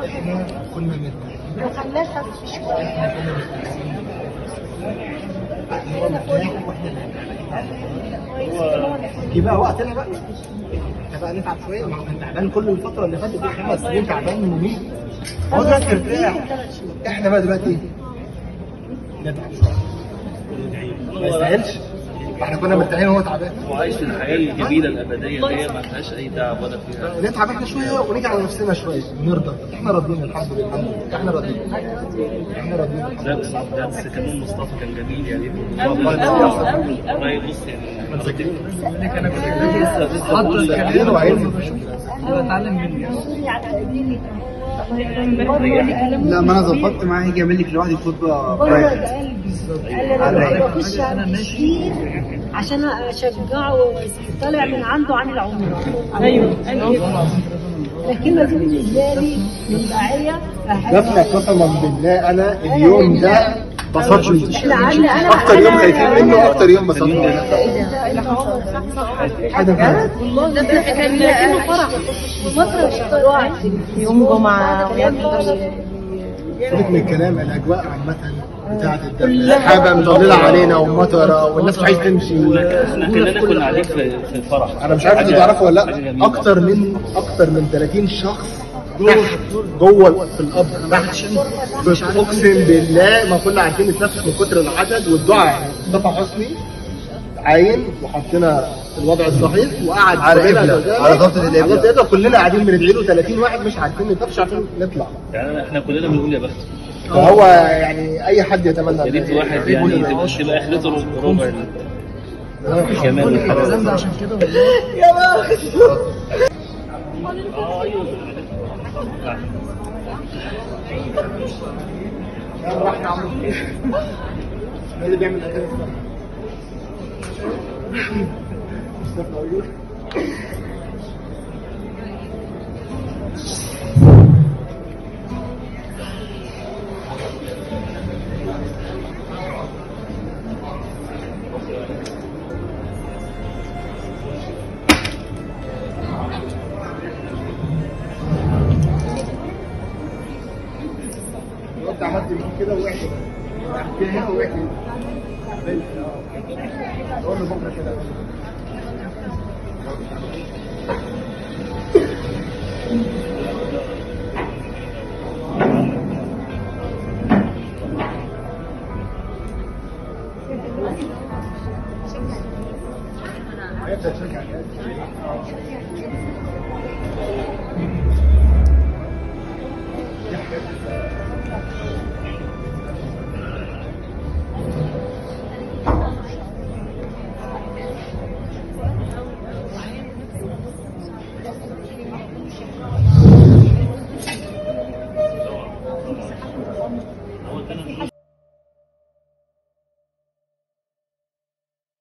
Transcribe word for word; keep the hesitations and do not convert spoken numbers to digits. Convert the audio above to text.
احنا كنا مرتاحين، ما خلاش في شويه. احنا كنا مرتاحين، هو مرتاح واحنا مرتاحين. جه بقى وقتنا بقى احنا بقى نتعب شويه، ما هو كان تعبان كل الفتره اللي فاتت دي خمس سنين تعبان مميت، هو دلوقتي ارتاح. احنا بقى دلوقتي نتعب شويه، ما يستاهلش. احنا كنا مرتاحين وهو تعبان، وعايش الحياه الجميله الابديه اللي هي ما فيهاش اي تعب ولا فيها. نتعب احنا شويه ونيجي على نفسنا شويه، نرضى. احنا راضيين الحمد لله، احنا راضيين، احنا راضيين. لا بس ده بس كمان مصطفى كان جميل يعني. قوي قوي والله بص يعني متذكرين انا كنت لسه لسه بقول لك كتير وعايزين بتعلم مني على تقديري. لا ما انا ظبطت معاه هيجي يعمل لك لوحدي خطبه برايفت. قال انا ما فيش كتير عشان اشجعه طالع من عنده عن العمره. ايوه ايوه. لكن دي بالنسبه لي من داعيه دفنا قسما بالله. انا اليوم ده بسطني اكتر يوم خايفين منه، اكتر يوم بسطني. حاجه كده والله ده كان كانه فرح مصر يوم جمعه سيبك من الكلام، الاجواء عامه بتاعت السحابه مضلله علينا ومطره والناس مش عايزه تمشي. احنا كلنا كنا قاعدين في في الفرح. انا مش عارف انتوا تعرفوا ولا لا، اكتر من اكتر من ثلاثين شخص تحت جوه في القبر تحت. مش اقسم بالله ما كنا عارفين نتنفس من كتر العدد والدعاء. مصطفى حسني عاين وحطينا في الوضع الصحيح وقعد على قبله، على ضبط القبله، على ضبط القبله. كلنا قاعدين بندعي له، ثلاثين واحد مش عارفين نتنفس، مش عارفين نطلع. يعني احنا كلنا بنقول يا بخت. فهو يعني اي حد يتمنى يا ريت واحد يعني تبقى تبقى اخرته ربع الجمال والحلاوه ده. عشان كده يا بخت. اه ايوه راح يا عمرو مين اللي بيعمل اغاني اسمها مصطفى عيون. انت عملت كده وقعت كده هنا وقعت هنا. قول له بكره كده. هيبدا تشجع هو كان